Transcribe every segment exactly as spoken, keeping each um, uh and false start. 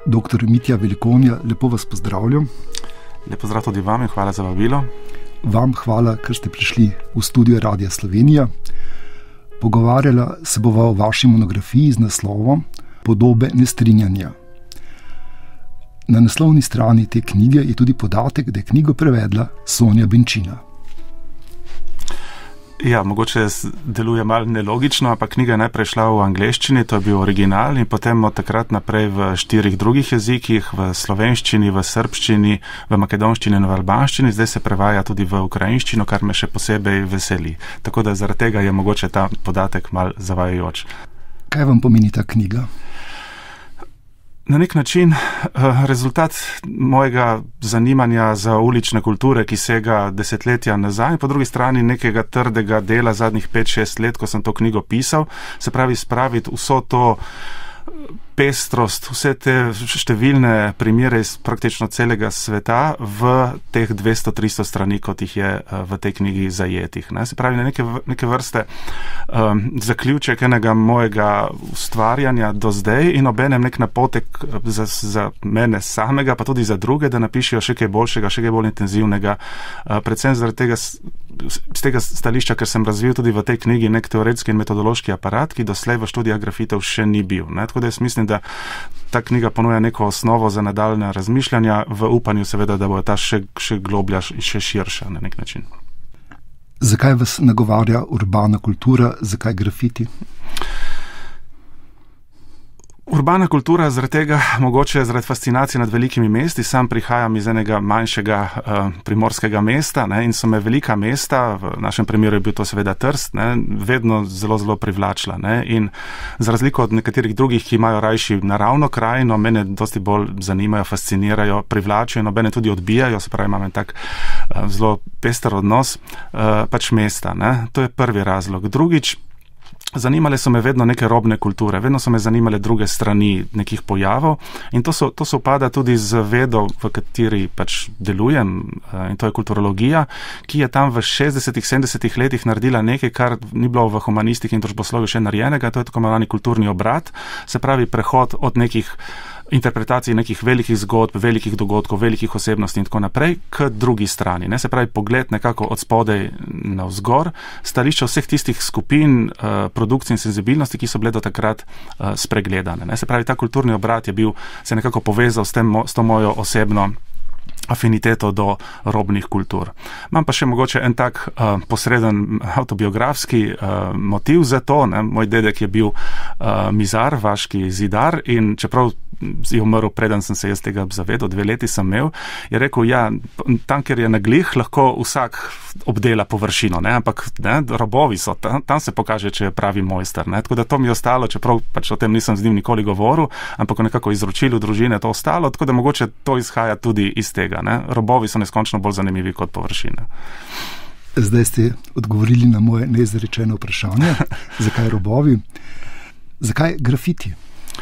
doktor Mitja Velikonja, lepo vas pozdravljam. Lep pozdrav tudi vam in hvala za vabilo. Vam hvala, ker ste prišli v studio Radia Slovenija. Pogovarjala se bova o vaši monografiji z naslovom Podobe nestrinjanja. Na naslovni strani te knjige je tudi podatek, da je knjigo prevedla Sonja Benčina. Ja, mogoče deluje malo nelogično, ampak knjiga je najprej šla v angleščini, to je bil original, in potem od takrat naprej v štirih drugih jezikih, v slovenščini, v srbščini, v makedonščini in v albanščini, zdaj se prevaja tudi v ukrajinščino, kar me še posebej veseli. Tako da zaradi tega je mogoče ta podatek malo zavajajoč. Kaj vam pomeni ta knjiga? Na nek način rezultat mojega zanimanja za ulične kulture, ki sega desetletja nazaj, po drugi strani nekega trdega dela zadnjih pet šest let, ko sem to knjigo pisal, se pravi spraviti vso to pestrost, vse te številne primere iz praktično celega sveta v teh dvesto tristo strani, kot jih je v tej knjigi zajetih. Ne? Se pravi, neke, neke vrste um, zaključek enega mojega ustvarjanja do zdaj in obenem nek napotek za, za mene samega, pa tudi za druge, da napišejo še kaj boljšega, še kaj bolj intenzivnega. Uh, predvsem zaradi tega, z tega stališča, ker sem razvil tudi v tej knjigi nek teoretski in metodološki aparat, ki doslej v študijah grafitov še ni bil. Ne? Tako da jaz mislim, da ta knjiga ponuja neko osnovo za nadaljne razmišljanja, v upanju seveda, da bo ta še, še globlja in še širša na nek način. Zakaj vas nagovarja urbana kultura, zakaj grafiti? Urbana kultura zaradi tega, mogoče zaradi fascinacije nad velikimi mesti. Sam prihajam iz enega manjšega uh, primorskega mesta, ne, in so me velika mesta, v našem primeru je bil to seveda Trst, ne, vedno zelo, zelo privlačila. Ne, in za razliko od nekaterih drugih, ki imajo rajši naravno krajino, mene dosti bolj zanimajo, fascinirajo, privlačijo in obene tudi odbijajo, se pravi, imam en tak uh, zelo pester odnos, uh, pač mesta. Ne. To je prvi razlog. Drugič, zanimale so me vedno neke robne kulture, vedno so me zanimale druge strani nekih pojavov in to so, to se upada tudi z vedo, v kateri pač delujem, in to je kulturologija, ki je tam v šestdesetih, sedemdesetih letih naredila nekaj, kar ni bilo v humanistiki in družboslovju še narejenega, to je tako imenovani kulturni obrat, se pravi prehod od nekih interpretacij nekih velikih zgodb, velikih dogodkov, velikih osebnosti in tako naprej k drugi strani. Ne? Se pravi pogled nekako od spodaj navzgor, stališča vseh tistih skupin, uh, produkcij in senzibilnosti, ki so bile do takrat uh, spregledane. Ne? Se pravi, ta kulturni obrat je bil, se nekako povezal s, tem, s to mojo osebno afiniteto do robnih kultur. Imam pa še mogoče en tak uh, posreden autobiografski uh, motiv za to. Ne? Moj dedek je bil uh, mizar, vaški zidar, in čeprav je umrl, preden sem se jaz tega zavedal, dve leti sem imel, je rekel, ja, tam, kjer je naglih, lahko vsak obdela površino, ne? Ampak ne, robovi so, tam, tam se pokaže, če je pravi mojster. Ne? Tako da to mi je ostalo, čeprav pač o tem nisem z njim nikoli govoril, ampak nekako izročilu družine to ostalo, tako da mogoče to izhaja tudi iz tega. Ne? Robovi so neskončno bolj zanimivi kot površine. Zdaj ste odgovorili na moje neizrečeno vprašanje, zakaj robovi, zakaj grafiti?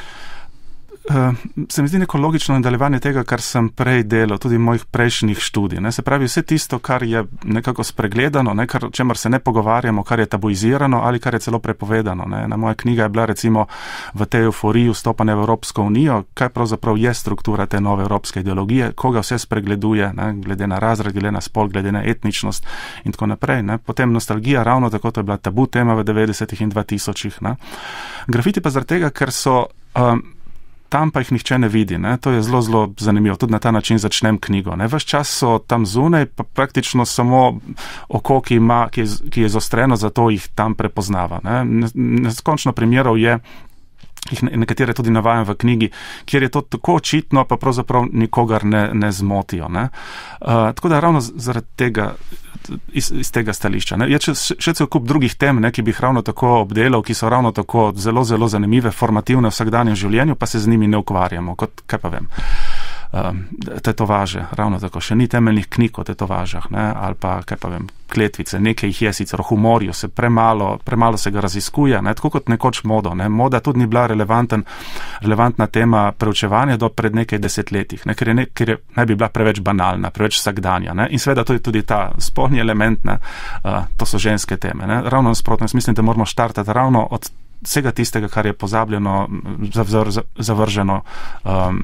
Uh, se mi zdi neko logično nadaljevanje tega, kar sem prej delal, tudi mojih prejšnjih študij. Ne? Se pravi, vse tisto, kar je nekako spregledano, ne? Kar, čemer se ne pogovarjamo, kar je tabuizirano ali kar je celo prepovedano. Ne? Na moja knjiga je bila recimo v tej euforiji vstopanja v Evropsko unijo, kaj pravzaprav je struktura te nove evropske ideologije, koga vse spregleduje, ne? Glede na razred, glede na spol, glede na etničnost in tako naprej. Ne? Potem nostalgija, ravno tako, to je bila tabu tema v devetdesetih in dvatisočih. Ne? Grafiti pa zaradi tega, ker so um, tam pa jih nihče ne vidi. Ne? To je zelo, zelo zanimivo. Tudi na ta način začnem knjigo. Ne? Ves čas so tam zunaj, pa praktično samo oko, ki, ima, ki, je, ki je zostreno, zato jih tam prepoznava. Ne? Neskončno primerov je, jih nekatere tudi navajam v knjigi, kjer je to tako očitno, pa pravzaprav nikogar ne, ne zmotijo. Ne? Uh, tako da ravno zaradi tega, iz, iz tega stališča. Ne? Je še, še cel kup drugih tem, ne, ki bi jih ravno tako obdelal, ki so ravno tako zelo, zelo zanimive, formativne v vsakdanjem življenju, pa se z njimi ne ukvarjamo, kot, kaj pa vem. Um, tetovaže, ravno tako, še ni temeljnih knjig o tetovažah, ne, ali pa, kaj pa vem, kletvice, nekaj jih je sicer o humorju, se premalo, premalo se ga raziskuje, ne, tako kot nekoč modo, ne, moda tudi ni bila relevanten, relevantna tema preučevanja do pred nekaj desetletjih, ne, ker je, ne, ker je, ne bi bila preveč banalna, preveč vsakdanja, ne, in seveda to je tudi ta spolni element, ne, uh, to so ženske teme, ne, ravno nasprotno, jaz mislim, da moramo štartati ravno od vsega tistega, kar je pozabljeno, zavrženo, um,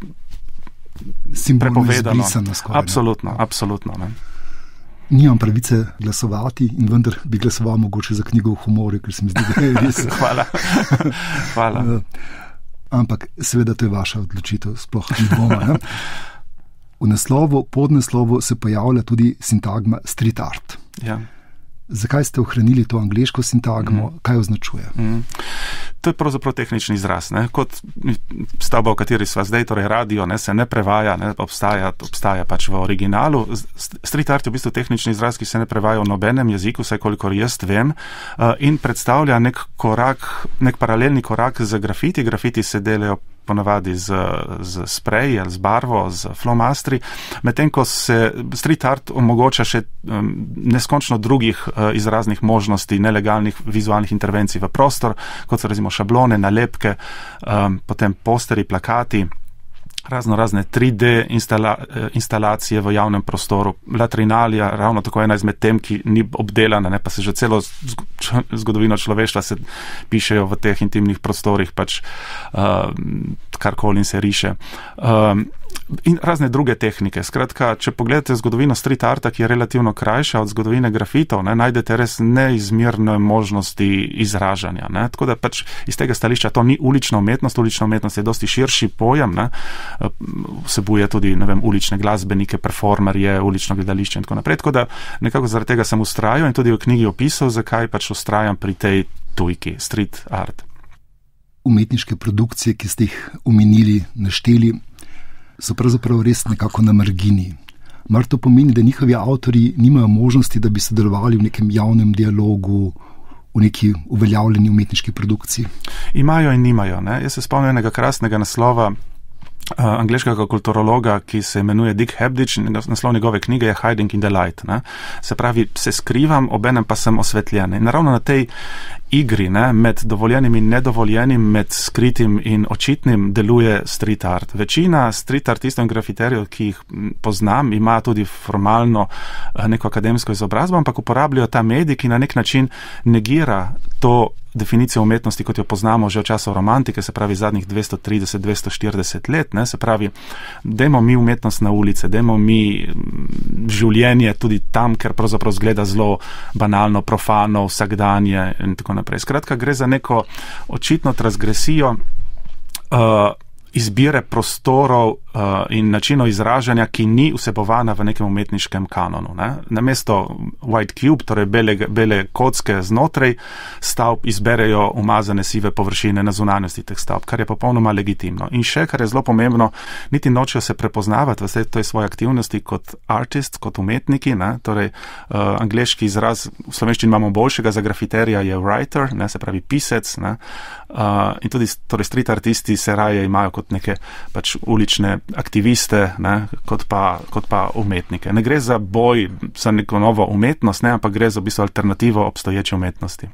prepovedano. Skoraj, absolutno, ne? absolutno. Ne? Nimam pravice glasovati in vendar bi glasoval mogoče za knjigo o humorju, ker se mi zdi, da je res. Hvala. Hvala. Ampak seveda to je vaša odločitev, sploh ni dvoma. Ne? V naslovu, podnaslovu se pojavlja tudi sintagma street art. Ja. Zakaj ste ohranili to angleško sintagmo? Mm. Kaj označuje? Mm. To je pravzaprav tehnični izraz. Ne? Kot stavba, v kateri sva zdaj, torej radio, ne, se ne prevaja, ne, obstaja, obstaja pač v originalu. Street art je v bistvu tehnični izraz, ki se ne prevaja v nobenem jeziku, vsaj kolikor jaz vem, in predstavlja nek korak, nek paralelni korak za grafiti. Grafiti se delajo ponavadi z, z spreji ali z barvo, z flomastri, medtem ko se street art omogoča še um, neskončno drugih uh, izraznih možnosti nelegalnih vizualnih intervencij v prostor, kot so recimo šablone, nalepke, um, potem posteri, plakati, razno razne tri D instala, instalacije v javnem prostoru. Latrinalija, ravno tako ena izmed tem, ki ni obdelana, ne, pa se že celo zgodovino človeštva se pišejo v teh intimnih prostorih, pač uh, karkoli se riše. Um, in razne druge tehnike. Skratka, če pogledate zgodovino street arta, ki je relativno krajša od zgodovine grafitov, ne, najdete res neizmerne možnosti izražanja. Ne. Tako da pač iz tega stališča to ni ulična umetnost, ulična umetnost je dosti širši pojem, ne. Vsebuje tudi, ne vem, ulične glasbenike, performerje, ulično gledališče in tako naprej. Tako da nekako zaradi tega sem ustrajal in tudi v knjigi opisal, zakaj pač ustrajam pri tej tujki, street art. Umetniške produkcije, ki ste jih omenili, našteli, so pravzaprav res nekako na margini. Mar to pomeni, da njihovi avtorji nimajo možnosti, da bi sodelovali v nekem javnem dialogu, v neki uveljavljeni umetniški produkciji? Imajo in nimajo. Ne? Jaz se spomnim enega krasnega naslova Uh, angleškega kulturologa, ki se imenuje Dick Hebditch, naslov njegove knjige je Hiding in the Light. Ne? Se pravi, se skrivam, obenem pa sem osvetljen. In ravno na tej igri, ne, med dovoljenim in nedovoljenim, med skritim in očitnim, deluje street art. Večina street artistov in grafiterjev, ki jih poznam, ima tudi formalno neko akademsko izobrazbo, ampak uporabljajo ta medij, ki na nek način negira to definicijo umetnosti, kot jo poznamo že v času romantike, se pravi zadnjih dvesto trideset do dvesto štirideset let, ne, se pravi, dajmo mi umetnost na ulice, dajmo mi življenje tudi tam, ker pravzaprav zgleda zelo banalno, profano, vsakdanje in tako naprej. Skratka, gre za neko očitno transgresijo uh, izbire prostorov uh, in načinov izražanja, ki ni vsebovana v nekem umetniškem kanonu. Ne? Namesto white cube, torej bele, bele kocke znotraj stavb, izberejo umazane sive površine na zunanjosti teh stavb, kar je popolnoma legitimno. In še, kar je zelo pomembno, niti nočejo se prepoznavati v tej svoji aktivnosti kot artist, kot umetniki. Ne? Torej, uh, angleški izraz, v slovenščini imamo boljšega za grafiterja, je writer, ne? Se pravi pisec. Ne? Uh, in tudi torej street artisti se raje imajo kot neke pač ulične aktiviste, ne, kot pa, kot pa umetnike. Ne gre za boj za neko novo umetnost, ne, ampak gre za v bistvu alternativo obstoječe umetnosti.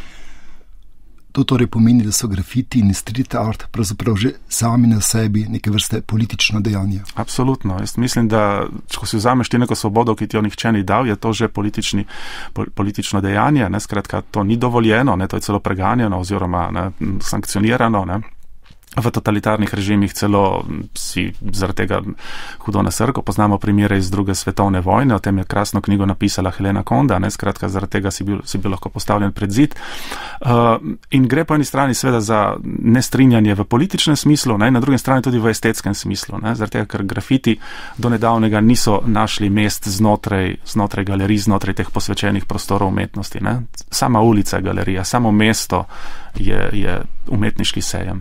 To torej pomeni, da so grafiti in street art pravzaprav že sami na sebi neke vrste politično dejanje. Absolutno. Jaz mislim, da ko si vzameš ti neko svobodo, ki ti jo nihče ni dal, je to že politični, po, politično dejanje. Ne, skratka, to ni dovoljeno, ne, to je celo preganjeno oziroma ne, sankcionirano. Ne. V totalitarnih režimih celo si zaradi tega hudo na srko. Poznamo primere iz druge svetovne vojne, o tem je krasno knjigo napisala Helena Konda, ne, skratka, zaradi tega si bil, si bil lahko postavljen pred zid. Uh, in gre po eni strani seveda za nestrinjanje v političnem smislu, ne, na drugi strani tudi v estetskem smislu, ne, zaradi tega, ker grafiti do nedavnega niso našli mest znotraj, znotraj galerij, znotraj teh posvečenih prostorov umetnosti. Ne. Sama ulica je galerija, samo mesto je, je umetniški sejem.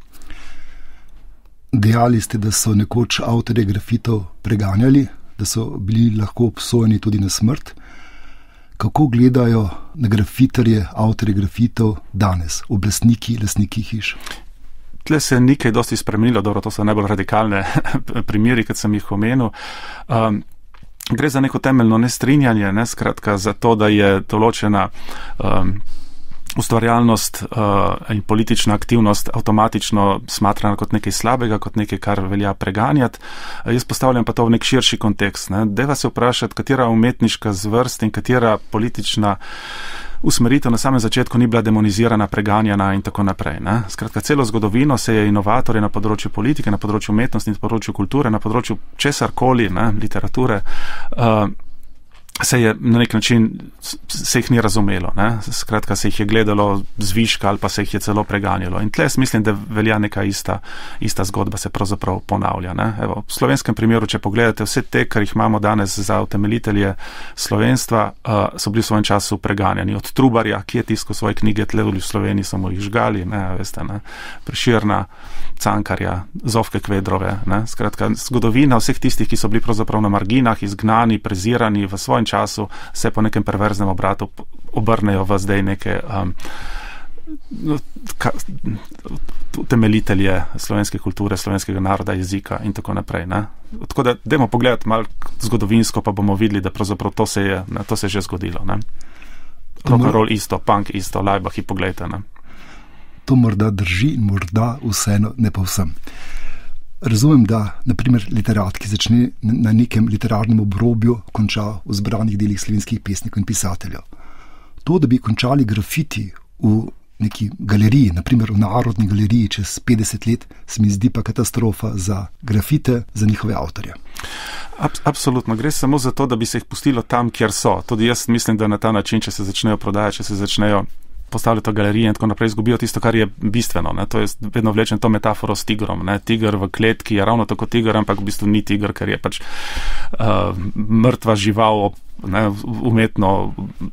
Dejali ste, da so nekoč avtorje grafitov preganjali, da so bili lahko obsojeni tudi na smrt. Kako gledajo na grafiterje, avtorje grafitov danes, oblastniki, lastniki hiš? Tle se je nekaj dosti spremenilo, dobro, to so najbolj radikalne primeri, kot sem jih omenil. Um, gre za neko temeljno nestrinjanje, ne, skratka za to, da je določena um, ustvarjalnost uh, in politična aktivnost avtomatično smatrana kot nekaj slabega, kot nekaj, kar velja preganjati. Uh, jaz postavljam pa to v nek širši kontekst. Ne. Deva se vprašati, katera umetniška zvrst in katera politična usmeritev na samem začetku ni bila demonizirana, preganjana in tako naprej. Ne. Skratka, celo zgodovino se je inovatorje na področju politike, na področju umetnosti, na področju kulture, na področju česarkoli, ne, literature, uh, se je na nek način, se jih ni razumelo, ne? Skratka se jih je gledalo zviška ali pa se jih je celo preganjalo. In tle mislim, da velja neka ista, ista zgodba se pravzaprav ponavlja. Ne? Evo, v slovenskem primeru, če pogledate, vse te, kar jih imamo danes za utemeljitelje slovenstva, uh, so bili v svojem času preganjani. Od Trubarja, ki je tiskal svoje knjige, tle v Sloveniji so mu jih žgali, ne, veste, ne? Preširna, Cankarja, Zofke Kvedrove. Ne? Skratka, zgodovina vseh tistih, ki so bili pravzaprav na marginah, izgnani, prezirani v svojem času, se po nekem perverznem obratu obrnejo v zdaj neke um, utemeljitelje slovenske kulture, slovenskega naroda, jezika in tako naprej. Ne? Tako da, dajmo pogledati malo zgodovinsko, pa bomo videli, da pravzaprav to se je, ne, to se je že zgodilo. Rock and roll isto, punk isto, Laibach, poglejte. Ne? To morda drži in morda vseeno ne povsem. Razumem, da naprimer literat, ki začne na nekem literarnem obrobju, konča v zbranih delih slovenskih pesnikov in pisateljev. To, da bi končali grafiti v neki galeriji, naprimer v Narodni galeriji čez petdeset let, se mi zdi pa katastrofa za grafite, za njihove avtorje. Ab, absolutno, gre samo za to, da bi se jih pustilo tam, kjer so. Tudi jaz mislim, da na ta način, če se začnejo prodajati, če se začnejo postavljajo galerije in tako naprej, izgubijo tisto, kar je bistveno. Ne? To je vedno vlečen to metaforo s tigrom. Ne? Tiger v kletki je ravno tako tiger, ampak v bistvu ni tiger, ker je pač uh, mrtva žival, ne? Umetno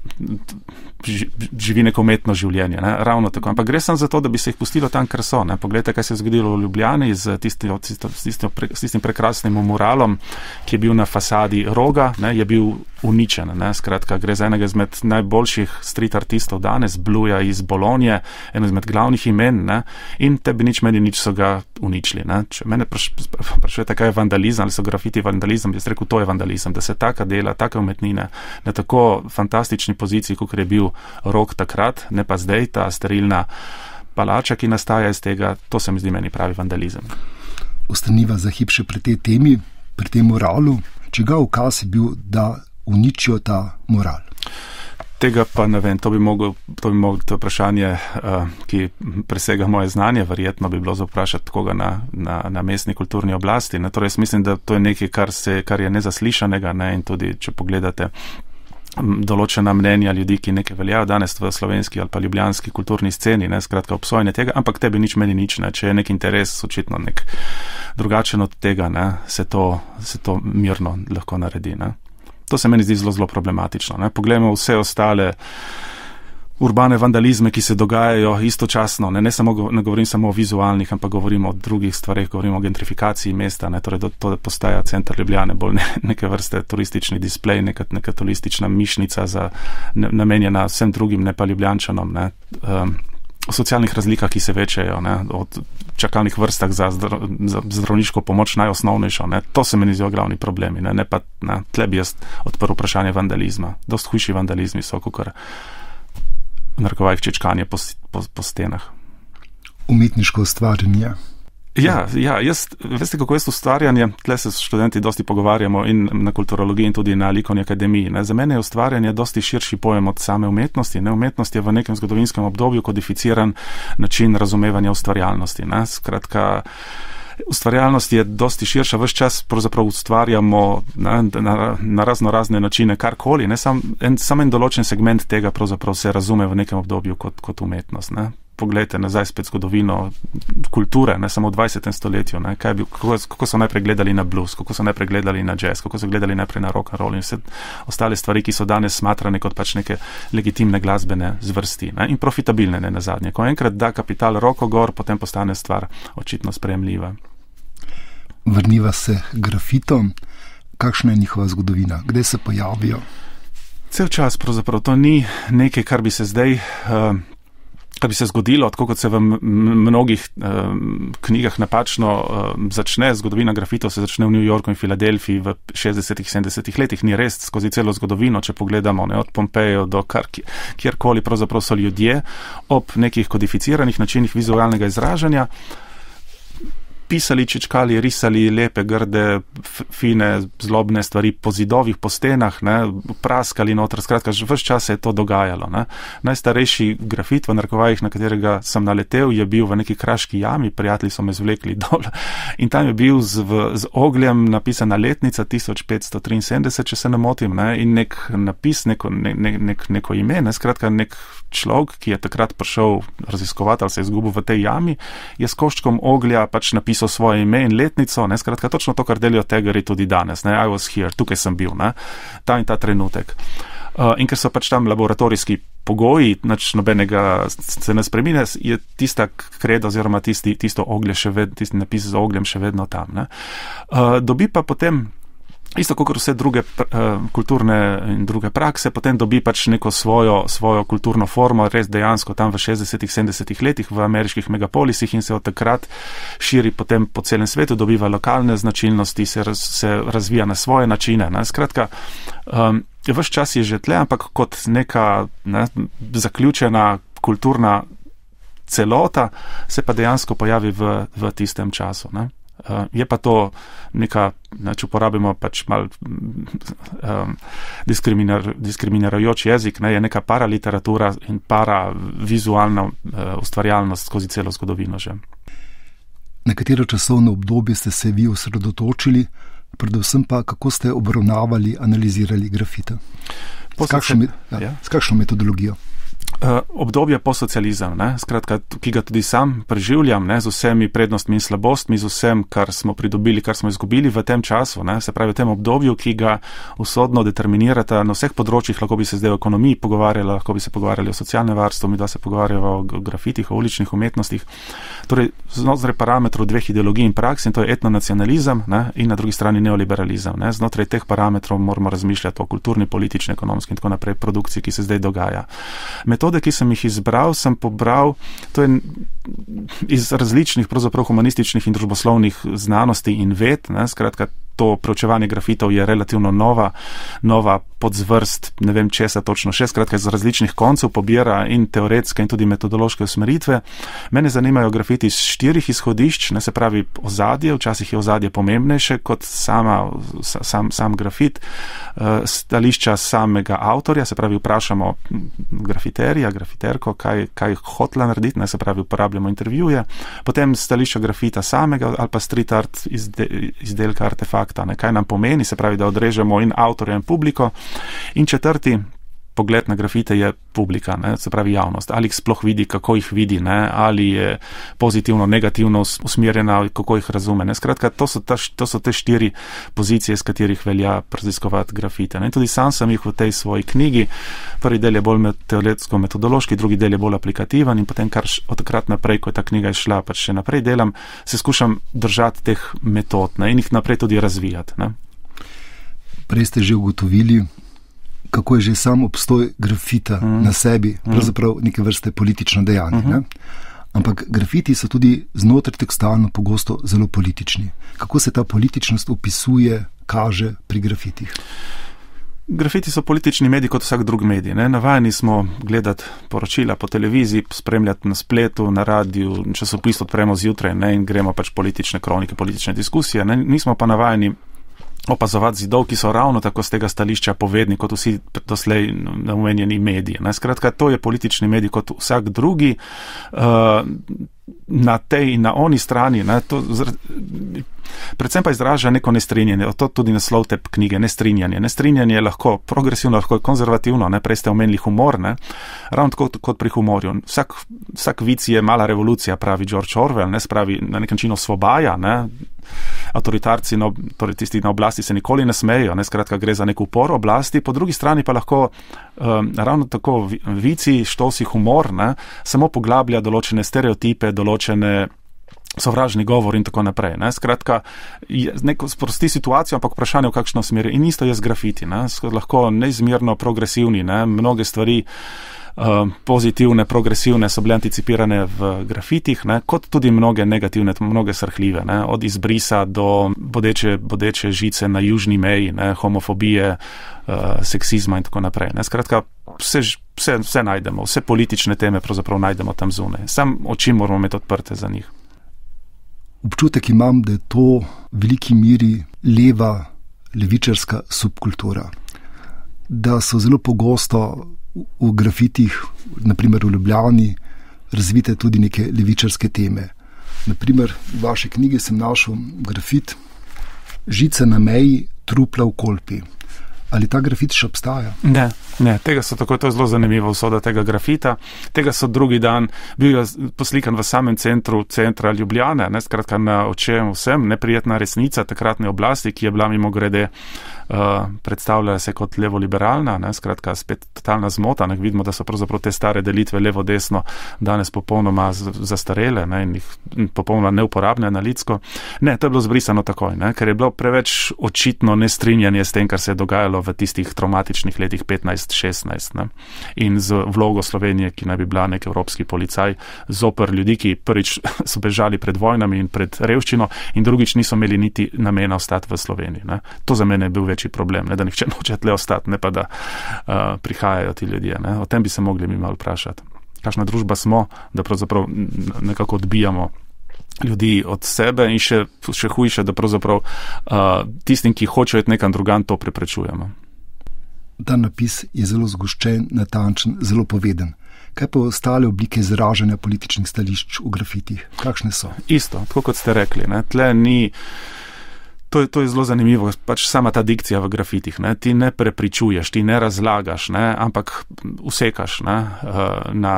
živi neko umetno življenje. Ne? Ravno tako. Ampak gre samo za to, da bi se jih pustilo tam, kar so. Ne? Poglejte, kaj se je zgodilo v Ljubljani z tistim, tistim, tistim prekrasnim muralom, ki je bil na fasadi Roga, ne? Je bil uničen. Ne? Skratka, gre za enega izmed najboljših street artistov danes, Bluja iz Bolonje, eno izmed glavnih imen, ne? In tebi nič, meni nič so ga uničili. Ne? Če mene sprašujete, kaj je vandalizem, ali so grafiti vandalizem, jaz rekel, to je vandalizem, da se taka dela, taka umetnina na tako fantastični poziciji, kot je bil Rok takrat, ne pa zdaj, ta sterilna palača, ki nastaja iz tega, to se mi zdi meni pravi vandalizem. Ostaniva za hip še pri tej temi, pri tem moralu. Čega ukaz je bil, da uničijo ta moral? Tega pa ne vem, to bi mogel, to bi mogel, to vprašanje, uh, ki presega moje znanje, verjetno bi bilo za vprašati koga na, na, na mestni kulturni oblasti. Ne? Torej, mislim, da to je nekaj, kar, se, kar je nezaslišanega, ne? In tudi, če pogledate določena mnenja ljudi, ki nekaj veljajo danes v slovenski ali pa ljubljanski kulturni sceni, ne, skratka obsojanje tega, ampak tebi nič, meni nič, ne, če je nek interes očitno nek drugačen od tega, ne, se to, se to mirno lahko naredi, ne. To se meni zdi zelo, zelo problematično, ne. Poglejmo vse ostale urbane vandalizme, ki se dogajajo istočasno, ne, ne, samo, ne govorim samo o vizualnih, ampak govorimo o drugih stvareh, govorimo o gentrifikaciji mesta, ne, torej to, da postaja center Ljubljane bolj ne, neke vrste turistični displej, neka, neka turistična mišnica za, ne, namenjena vsem drugim, ne pa Ljubljančanom, ne, um, o socialnih razlikah, ki se večajo, ne, od čakalnih vrstah za, zdra, za zdravniško pomoč najosnovnejšo, ne, to se meni zdi glavni problemi, ne, ne pa, ne, tle bi jaz odprl vprašanje vandalizma. Dost hujši vandalizmi so, kakor v narekovajih čečkanje po, po, po stenah. Umetniško ustvarjanje. Ja, ja, jaz, veste, kako je ustvarjanje, tle se s študenti dosti pogovarjamo in na kulturologiji in tudi na likovni akademiji. Ne. Za mene je ustvarjanje dosti širši pojem od same umetnosti. Ne. Umetnost je v nekem zgodovinskem obdobju kodificiran način razumevanja ustvarjalnosti. Ne. Skratka, ustvarjalnost je dosti širša, ves čas pravzaprav ustvarjamo na, na, na razno razne načine, karkoli, ne, sam en, sam en določen segment tega pravzaprav se razume v nekem obdobju kot, kot umetnost, ne. Poglejte nazaj spet zgodovino kulture, ne samo v dvajsetem stoletju, ne, kaj je bil, kako, kako so najprej gledali na blues, kako so najprej gledali na jazz, kako so gledali najprej na rock and roll in vse ostale stvari, ki so danes smatrane kot pač neke legitimne glasbene zvrsti, ne, in profitabilne, ne, nazadnje. Ko enkrat da kapital roko gor, potem postane stvar očitno sprejemljiva. Vrniva se grafitom. Kakšna je njihova zgodovina? Kdaj se pojavijo? Cel čas pravzaprav. To ni nekaj, kar bi se zdaj uh, kar bi se zgodilo, tako kot se v mnogih uh, knjigah napačno uh, začne, zgodovina grafitov se začne v New Yorku in Filadelfiji v šestdesetih, sedemdesetih letih. Ni res, skozi celo zgodovino, če pogledamo, ne, od Pompejev do kar, kjerkoli pravzaprav so ljudje ob nekih kodificiranih načinih vizualnega izražanja pisali, čičkali, risali lepe, grde, fine, zlobne stvari po zidovih, po stenah, ne, praskali noter, skratka, že ves čas se je to dogajalo. Ne. Najstarejši grafit, v narekovajih, na katerega sem naletel, je bil v neki kraški jami, prijatelji so me zvlekli dol in tam je bil z, v, z ogljem napisana letnica tisoč petsto triinsedemdeset, če se ne motim, ne, in nek napis, neko, ne, ne, nek, neko ime, ne, skratka, nek človek, ki je takrat prišel raziskovati, ali se je izgubil v tej jami, je s koščkom oglja pač napisal svoje ime in letnico, ne, skratka, točno to, kar delijo Tegari tudi danes, ne, I was here, tukaj sem bil, ne, ta in ta trenutek. Uh, in ker so pač tam laboratorijski pogoji, nač nobenega se ne spremine, je tista kreda oziroma tisti, tisto oglje še vedno, tisti napis z ogljem še vedno tam, ne. Uh, dobi pa potem isto kot vse druge uh, kulturne in druge prakse, potem dobi pač neko svojo, svojo kulturno formo, res dejansko tam v šestdesetih, sedemdesetih letih v ameriških megapolisih in se od takrat širi potem po celem svetu, dobiva lokalne značilnosti, se, raz, se razvija na svoje načine. Ne? Skratka, um, ves čas je že tle, ampak kot neka ne, zaključena kulturna celota se pa dejansko pojavi v, v tistem času. Ne? Uh, je pa to neka, ne, če uporabimo pač mal um, diskriminar, diskriminirajoč jezik, ne, je neka paraliteratura in paravizualna uh, ustvarjalnost skozi celo zgodovino že. Na katero časovno obdobje ste se vi osredotočili, predvsem pa kako ste obravnavali, analizirali grafite? S kakšno, ja, ja. s kakšno metodologijo? Uh, obdobje posocializem, ne, skratka, ki ga tudi sam preživljam, ne, z vsemi prednostmi in slabostmi, z vsem, kar smo pridobili, kar smo izgubili v tem času, ne, se pravi v tem obdobju, ki ga usodno determinirata na vseh področjih, lahko bi se zdaj o ekonomiji pogovarjali, lahko bi se pogovarjali o socialnem varstvu, mi da se pogovarjamo o grafitih, o uličnih umetnostih, torej znotraj parametrov dveh ideologij in praks, in to je etnonacionalizem, ne, in na drugi strani neoliberalizem, ne, znotraj teh parametrov moramo razmišljati o kulturni, politični, ekonomski in tako naprej produkciji, ki se zdaj dogaja. Metode, ki sem jih izbral, sem pobral, to je iz različnih pravzaprav humanističnih in družboslovnih znanosti in ved, ne, skratka, to preučevanje grafitov je relativno nova, nova podzvrst, ne vem česa točno še, skratka iz različnih koncev pobira in teoretske in tudi metodološke usmeritve. Mene zanimajo grafiti iz štirih izhodišč, ne, se pravi ozadje, včasih je ozadje pomembnejše kot sama, sam, sam grafit, stališča samega avtorja, se pravi vprašamo grafiterja, grafiterko, kaj, kaj hotla narediti, ne, se pravi uporabljamo intervjuje, potem stališča grafita samega ali pa street art izde, izdelka artefakta, ne, kaj nam pomeni, se pravi, da odrežemo in avtorja in publiko. In četrti pogled na grafite je publika, ne, se pravi javnost. Ali jih sploh vidi, kako jih vidi, ne, ali je pozitivno, negativno usmerjena, kako jih razume. Ne. Skratka, to so, ta, to so te štiri pozicije, z katerih velja raziskovati grafite. Ne. Tudi sam sem jih v tej svoji knjigi, prvi del je bolj teoretsko-metodološki, drugi del je bolj aplikativen in potem kar od takrat naprej, ko je ta knjiga išla, pač še naprej delam, se skušam držati teh metod, ne, in jih naprej tudi razvijati. Ne. Prej ste že ugotovili, kako je že sam obstoj grafita mm. na sebi, pravzaprav neke vrste politično dejanje. Mm-hmm. Ne? Ampak grafiti so tudi znotraj tekstalno pogosto zelo politični. Kako se ta političnost opisuje, kaže pri grafitih? Grafiti so politični mediji kot vsak drug medij. Ne? Navajeni smo gledati poročila po televiziji, spremljati na spletu, na radiju, časopis odpremo zjutraj, ne? In gremo pač politične kronike, politične diskusije. Ne? Nismo pa navajeni opazovati zidov, ki so ravno tako z tega stališča povedni, kot vsi doslej omenjeni mediji. Ne? Skratka, to je politični medij kot vsak drugi, uh, na tej in na oni strani, ne? To zr... predvsem pa izraža neko nestrinjanje, to tudi naslov te knjige, nestrinjanje. Nestrinjanje je lahko progresivno, lahko je konzervativno, ne? Prej ste omenili humor, ne? Ravno tako kot pri humorju. Vsak, vsak vic je mala revolucija, pravi George Orwell, ne? Spravi na nek način osvobaja, ne? Avtoritarci, no, torej tisti na oblasti se nikoli ne smejo, ne, skratka gre za nek upor oblasti, po drugi strani pa lahko um, ravno tako vici, štosi, humor, ne, samo poglablja določene stereotipe, določene sovražni govor in tako naprej. Ne. Skratka, neko sprosti situacijo, ampak vprašanje v kakšno smer. In isto je z grafiti, ne. Lahko neizmerno progresivni, ne, mnoge stvari pozitivne, progresivne so bile anticipirane v grafitih, ne, kot tudi mnoge negativne, mnoge srhljive, ne, od izbrisa do bodeče, bodeče žice na južni meji, ne, homofobije, seksizma in tako naprej. Ne. Skratka, vse, vse, vse najdemo, vse politične teme pravzaprav najdemo tam zunaj. Sam oči moramo imeti odprte za njih. Občutek imam, da je to v veliki miri leva, levičarska subkultura. Da so zelo pogosto v grafitih, naprimer v Ljubljani, razvite tudi neke levičarske teme. Naprimer, v vaši knjigi sem našel grafit Žice na meji, trupla v Kolpi. Ali ta grafit še obstaja? Ne, ne, tega so tako, to je zelo zanimivo usoda tega grafita. Tega so drugi dan, bil je poslikan v samem centru, centra Ljubljane, ne, skratka na očem vsem, neprijetna resnica takratne oblasti, ki je bila mimogrede Uh, predstavlja se kot levo-liberalna, ne, skratka spet totalna zmota, ne, vidimo, da so pravzaprav te stare delitve levo-desno danes popolnoma zastarele, ne, in jih popolnoma neuporabne analitsko. Ne, to je bilo zbrisano takoj, ne, ker je bilo preveč očitno nestrinjanje s tem, kar se je dogajalo v tistih traumatičnih letih petnajst šestnajst, ne, in z vlogo Slovenije, ki naj bi bila nek evropski policaj zoper ljudi, ki prvič so bežali pred vojnami in pred revščino in drugič niso imeli niti namena ostati v Sloveniji, ne. To za mene je bil večji problem, ne, da nihče noče tle ostati, ne pa da uh, prihajajo ti ljudje. Ne. O tem bi se mogli mi malo vprašati. Kakšna družba smo, da pravzaprav nekako odbijamo ljudi od sebe in še, še hujše, da pravzaprav uh, tistim, ki hočejo iti nekam drugam, to preprečujemo. Ta napis je zelo zgoščen, natančen, zelo poveden. Kaj pa ostale oblike izražanja političnih stališč v grafitih? Kakšne so? Isto, tako kot ste rekli, ne. Tle ni To je, to je zelo zanimivo, pač sama ta dikcija v grafitih, ne, ti ne prepričuješ, ti ne razlagaš, ne, ampak usekaš, ne, na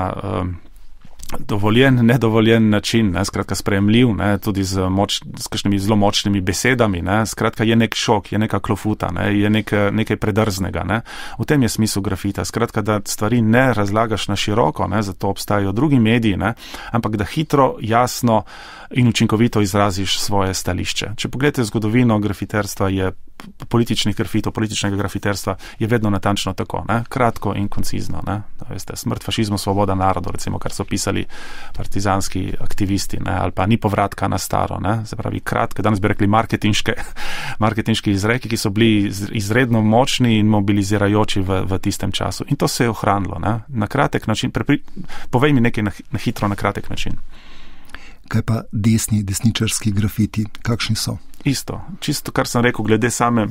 dovoljen, nedovoljen način, ne, skratka sprejemljiv, ne, tudi z, moč, z kakšnimi zelo močnimi besedami, ne, skratka je nek šok, je neka klofuta, ne, je nek, nekaj predrznega, ne. V tem je smisel grafita, skratka, da stvari ne razlagaš na široko, ne, zato obstajajo drugi mediji, ne, ampak da hitro, jasno in učinkovito izraziš svoje stališče. Če pogledate zgodovino grafiterstva, je političnih grafitov, političnega grafiterstva je vedno natančno tako, ne? Kratko in koncizno. Ne? Veste, smrt fašizmu, svoboda narodu, recimo, kar so pisali partizanski aktivisti, ne? Ali pa ni povratka na staro. Ne? Se pravi, kratke, danes bi rekli marketinške, marketinški izreki, ki so bili izredno močni in mobilizirajoči v, v tistem času. In to se je ohranilo. Ne? Na kratek način, prepri, povej mi nekaj na, na hitro, na kratek način. Kaj pa desni, desničarski grafiti, kakšni so? Isto, čisto kar sem rekel, glede same,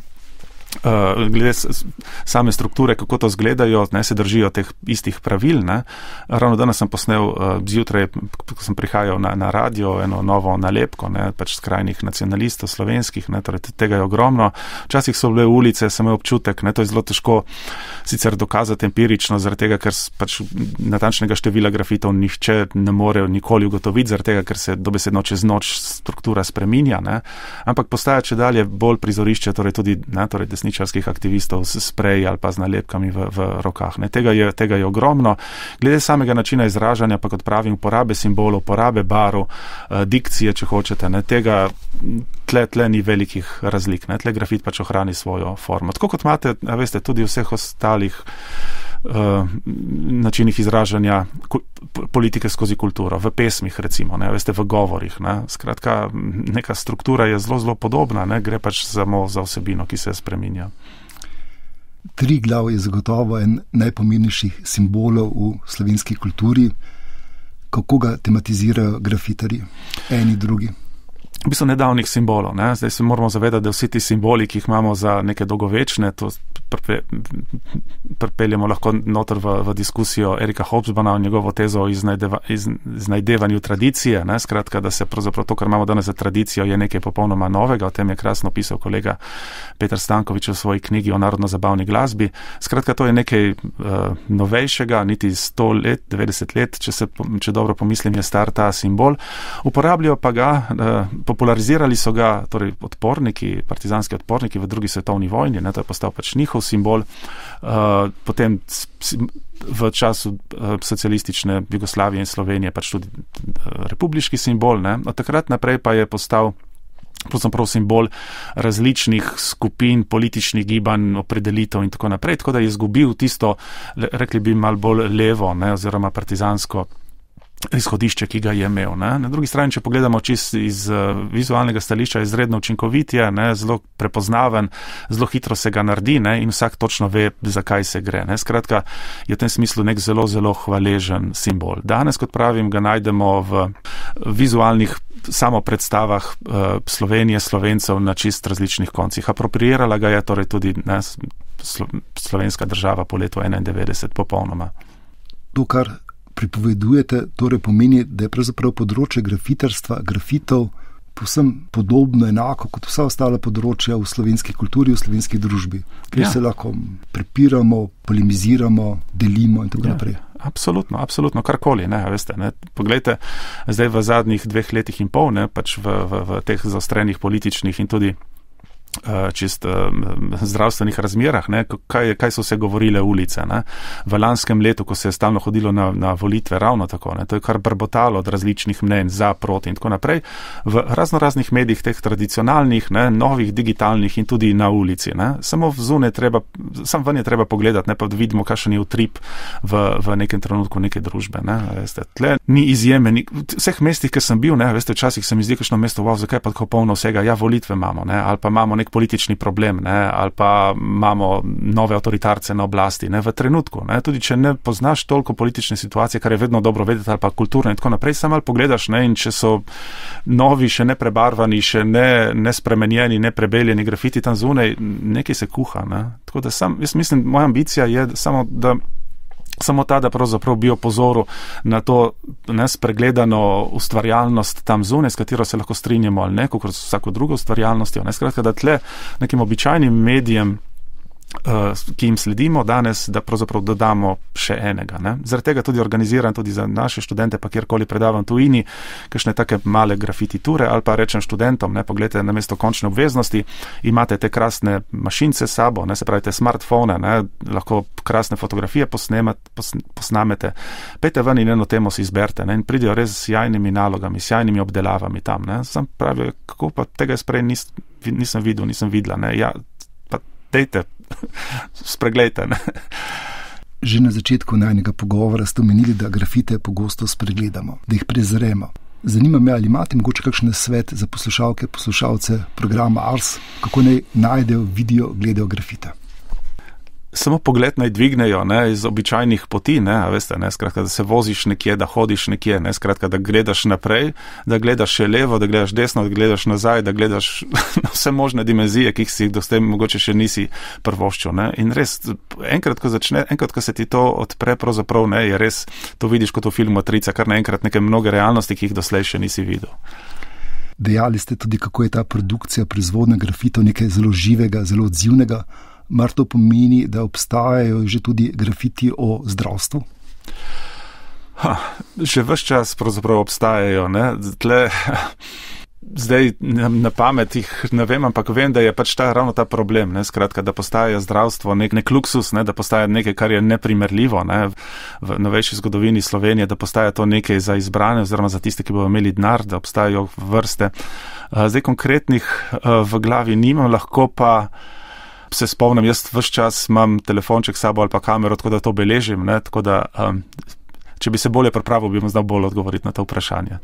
uh, glede same strukture, kako to izgledajo, ne, se držijo teh istih pravil. Ne. Ravno danes sem posnel uh, zjutraj, ko sem prihajal na, na radio, eno novo nalepko, ne, pač skrajnih nacionalistov slovenskih, ne, torej tega je ogromno. Včasih so bile ulice, sem imel občutek, ne, to je zelo težko sicer dokazati empirično, zaradi tega, ker pač natančnega števila grafitov nihče ne more nikoli ugotoviti, zaradi tega, ker se dobesedno čez noč struktura spreminja, ne, ampak postaja čedalje bolj prizorišče, torej tudi, ne, torej desničarskih aktivistov s spreji ali pa z nalepkami v, v rokah. Ne. Tega je, tega je ogromno. Glede samega načina izražanja, pa kot pravim, uporabe simbolov, uporabe barv, dikcije, če hočete, ne, tega tle, tle ni velikih razlik. Ne. Tle grafit pač ohrani svojo formo. Tako kot imate, veste, tudi vseh ostalih uh, načinih izražanja politike skozi kulturo, v pesmih recimo, ne, veste, v govorih. Ne. Skratka, neka struktura je zelo, zelo podobna, ne, gre pač samo za vsebino, ki se spreminja. Triglav je zagotovo en najpomembnejših simbolov v slovenski kulturi. Kako ga tematizirajo grafitarji, eni drugi? V bistvu nedavnih simbolov. Ne? Zdaj se moramo zavedati, da vsi ti simboli, ki jih imamo za neke dolgovečne, to pripeljamo lahko noter v, v diskusijo Erika Hobsbawma o njegovo tezo o iznajdeva, iznajdevanju tradicije. Ne? Skratka, da se pravzaprav to, kar imamo danes za tradicijo, je nekaj popolnoma novega. O tem je krasno pisal kolega Peter Stankovič v svoji knjigi o narodno-zabavni glasbi. Skratka, to je nekaj uh, novejšega, niti sto let, devetdeset let, če, se, če dobro pomislim, je star ta simbol. Uporabljajo pa ga, uh, popularizirali so ga, torej odporniki, partizanski odporniki v drugi svetovni vojni, ne, to je postal pač njihov simbol, uh, potem v času uh, socialistične Jugoslavije in Slovenije pač tudi uh, republiški simbol, ne, od takrat naprej pa je postal pravzaprav simbol različnih skupin, političnih gibanj, opredelitev in tako naprej, tako da je izgubil tisto, rekli bi, malo bolj levo, ne, oziroma partizansko izhodišče, ki ga je imel. Ne. Na drugi strani, če pogledamo čist iz uh, vizualnega stališča, je izredno učinkovit, je, ne, zelo prepoznaven, zelo hitro se ga naredi, ne, in vsak točno ve, zakaj se gre. Ne. Skratka, je v tem smislu nek zelo, zelo hvaležen simbol. Danes, kot pravim, ga najdemo v vizualnih samopredstavah uh, Slovenije, Slovencev na čist različnih koncih. Apropriirala ga je torej tudi ne, slo, slovenska država po letu enaindevetdeset popolnoma. To, kar pripovedujete, torej pomeni, da je pravzaprav področje grafitarstva, grafitov povsem podobno, enako kot vsa ostala področja v slovenski kulturi, v slovenski družbi, kjer ja. se lahko prepiramo, polemiziramo, delimo in tako ja. naprej. Absolutno, absolutno, karkoli, ne, veste, ne. Poglejte, zdaj v zadnjih dveh letih in pol, ne, pač v, v, v teh zaostrenih političnih in tudi čist uh, zdravstvenih razmerah, ne, kaj, kaj so se govorile ulice. Ne. V lanskem letu, ko se je stalno hodilo na, na volitve, ravno tako, ne, to je kar brbotalo od različnih mnenj za, proti in tako naprej, v razno raznih medijih, teh tradicionalnih, ne, novih, digitalnih in tudi na ulici. Ne. Samo vzune treba, sam ven je treba pogledati, ne, pa da vidimo, kakšen je utrip v, v nekem trenutku neke družbe. Ne. Veste, tle ni izjeme, ni, v vseh mestih, ki sem bil, ne, veste, včasih se mi zdi kakšno mesto, wow, zakaj pa tako polno vsega, ja, volitve imamo, ne, ali pa imamo politični problem, ne, ali pa imamo nove avtoritarce na oblasti, ne, v trenutku, ne, tudi če ne poznaš toliko politične situacije, kar je vedno dobro vedeti, ali pa kulturno in tako naprej, samo malo pogledaš, ne, in če so novi, še ne prebarvani, še ne, ne spremenjeni, ne prebeljeni grafiti tam zunaj, nekaj se kuha, ne, tako da sam, jaz mislim, moja ambicija je samo, da Samo ta, da pravzaprav bi opozoril na to nespregledano ustvarjalnost tam zunaj, s katero se lahko strinjamo ali ne, kot s vsako drugo ustvarjalnostjo. Ne, skratka, da tle nekim običajnim medijem, uh, ki jim sledimo danes, da pravzaprav dodamo še enega. Ne. Zaradi tega tudi organiziram tudi za naše študente, pa kjerkoli predavam tujini, kakšne take male grafiti ture, ali pa rečem študentom, ne, poglejte, namesto končne obveznosti imate te krasne mašince s sabo, ne, se pravi te smartfone, ne, lahko krasne fotografije posnemate, pos, posnamete, pejte ven in eno temo si izberte, ne, in pridejo res s jajnimi nalogami, s jajnimi obdelavami tam. Ne. Sam pravi, kako pa tega sprej nis, nisem videl, nisem videla. Ne. Ja, pa dejte, spreglejte. Ne. Že na začetku najnega pogovora ste omenili, da grafite pogosto spregledamo, da jih prezremo. Zanima me, ali imate mogoče kakšen svet za poslušalke, poslušalce programa Ars, kako naj najdejo, vidijo, gledajo grafite? Samo pogled naj dvignejo, ne, iz običajnih poti, ne, a veste, ne, skratka, da se voziš nekje, da hodiš nekje, ne, skratka, da gledaš naprej, da gledaš še levo, da gledaš desno, da gledaš nazaj, da gledaš na vse možne dimenzije, ki si jih do zdaj mogoče še nisi prvoščil, ne, in res, enkrat, ko začne, enkrat, ko se ti to odpre, pravzaprav, ne, je res, to vidiš kot v filmu Matrica, kar naenkrat neke mnoge realnosti, ki jih doslej še nisi videl. Dejali ste tudi, kako je ta produkcija, proizvodnja grafitov nekaj zelo živega, zelo odzivnega. Mar to pomeni, da obstajajo že tudi grafiti o zdravstvu? Ha, že ves čas pravzaprav obstajajo, ne, tle, zdaj na pamet jih ne vem, ampak vem, da je pač ta, ravno ta problem, ne, skratka, da postaja zdravstvo nek, nek luksus, ne, da postaja nekaj, kar je neprimerljivo, ne, v novejši zgodovini Slovenije, da postaja to nekaj za izbrane, oziroma za tiste, ki bodo imeli denar, da obstajajo vrste. Zdaj konkretnih v glavi nimam, lahko pa se spomnim, jaz ves čas imam telefonček s sabo ali pa kamero, tako da to beležim, ne, tako da, um, če bi se bolje pripravil, bi vam znal bolj odgovoriti na to vprašanje.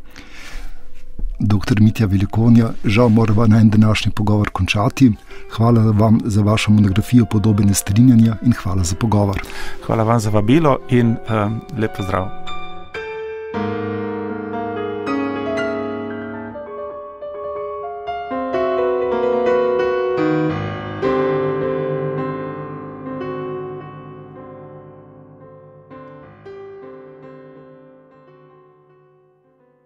Doktor Mitja Velikonja, žal morava na en današnji pogovor končati. Hvala vam za vašo monografijo Podobe nestrinjanja in hvala za pogovor. Hvala vam za vabilo in um, lep pozdrav.